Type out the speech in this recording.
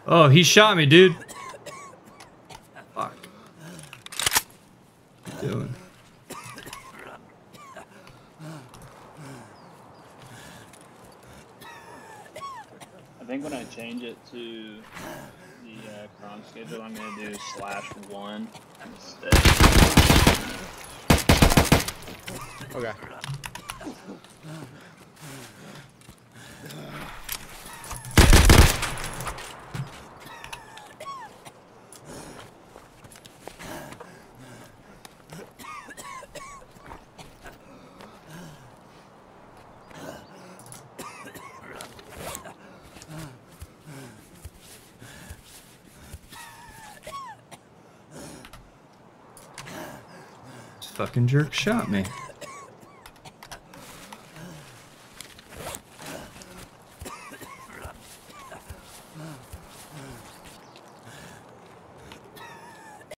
Oh, he shot me, dude. Fuck. What are you doing? I think when I change it to the cron schedule, I'm gonna do /1 instead. Okay. This fucking jerk shot me.